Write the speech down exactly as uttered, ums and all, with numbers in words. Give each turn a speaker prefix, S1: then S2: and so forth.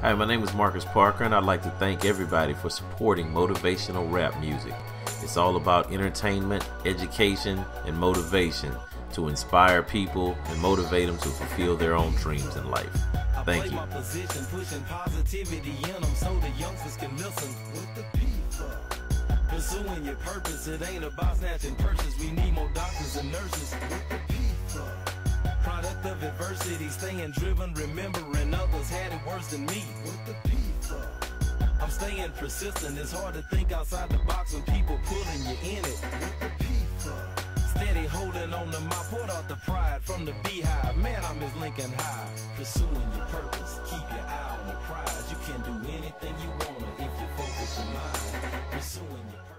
S1: Hi, my name is Marcus Parker, and I'd like to thank everybody for supporting motivational rap music. It's all about entertainment, education, and motivation to inspire people and motivate them to fulfill their own dreams in life. Thank you.
S2: Pursuing your purpose, it ain't about snatching purses. We need more doctors and nurses. With the people. Product of adversity, staying driven, remembering others had it worse than me. With the people. I'm staying persistent. It's hard to think outside the box when people pulling you in it. With the people. Steady holding on to my port out the pride from the beehive. Man, I'm Miss Lincoln High. Pursuing your purpose, keep your eye on the prize. You can do anything you wanna if you focus your mind. Pursuing your